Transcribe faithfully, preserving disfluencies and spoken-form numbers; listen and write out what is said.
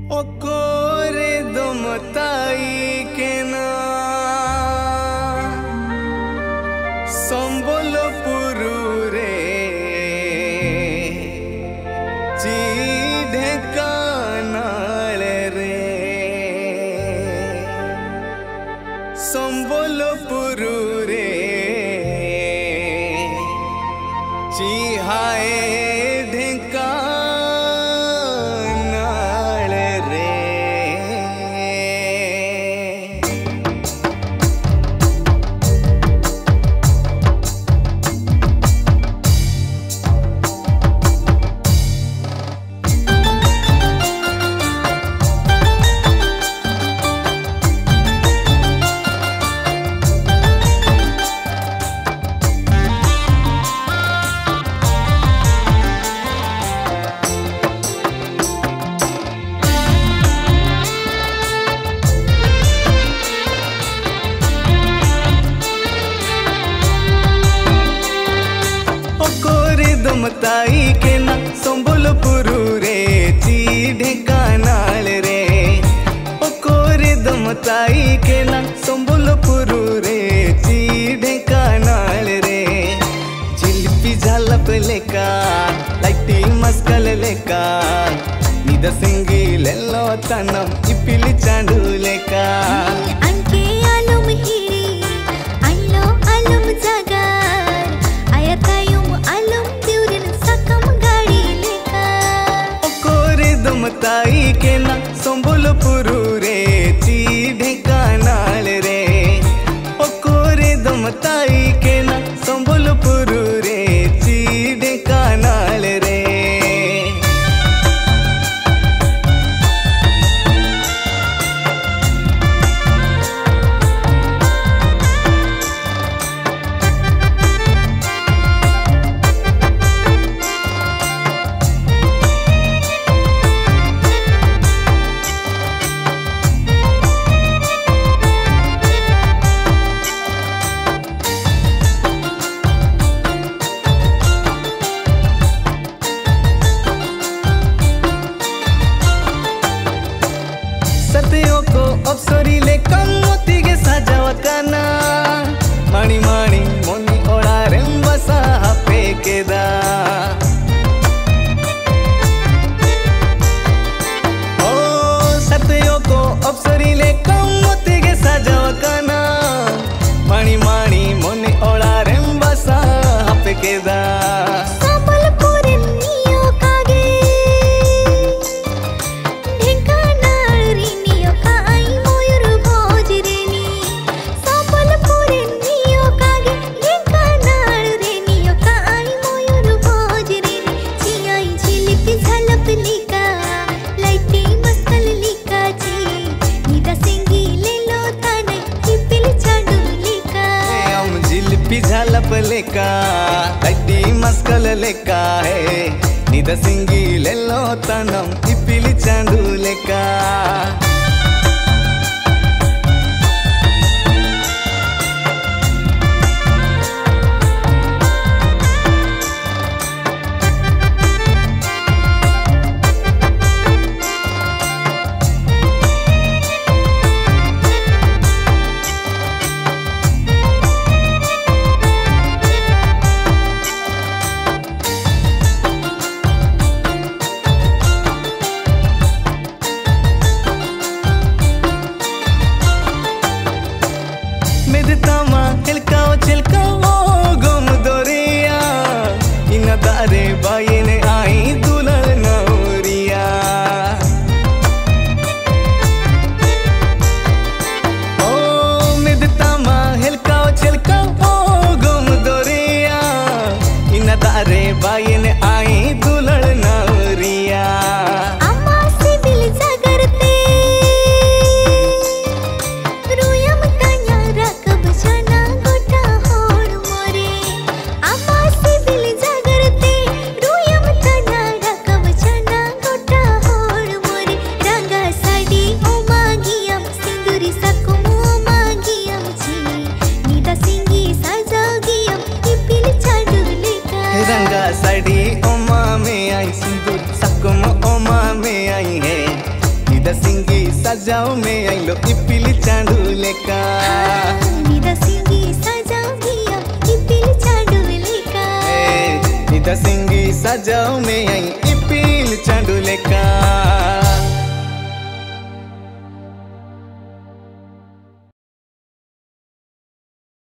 ओकोरे दमताई के ना संबलपुर रे ढेंकानाल रे संबलपुर रे चिहाए दमताई के ना संबलपुर रे ढेंकानाल रे ओकोरे दमताई के ना संबलपुर रे ढेंकानाल रे जिलिपी झालप लेका लाइटी मस्कल लेका निद सिंगिलेल्लो तनम इपिली चांडू लेका अंके आलम हिरी अल्लो आलम जागार आयतायुम आलम दमताई के ना संबलपुर रे ढेंकानाल रे ओकोरे दमताई के ना संबलपुर रे ढेंकानाल रे सत्यों को अप्सरी ले कमोती के सजावा काना माणी माणी मोनी ओड़ा रेंबसा पे केदा ओ सत्यों को अप्सरी ले कमोती के सजावा काना माणी माणी मोनी ओड़ा रेंबसा पे केदा झालप लेका लाइटी मस्कल लेका है निद सिंगिलेल्लो तनम इपिली चांडू लेका मेदतामा चिलकाओ चिलकाओ गम दोरिया इन दारे बायने आई दुल्हन नौरिया ओ मेदतामा हिलकाओ चिलकाओ गम दोरिया इन दारे बायने आई दुल्हन नौरिया रंगा साड़ी ओमा में आई सिंदूर सकम ओमा में आई है निदा सिंगी सजाओ में आइलो इपिल चांडू लेका निदा सिंगी सजाओ मिया इपिल चांडू लेका निदा सिंगी सजाओ में आई इपिल चांडू लेका।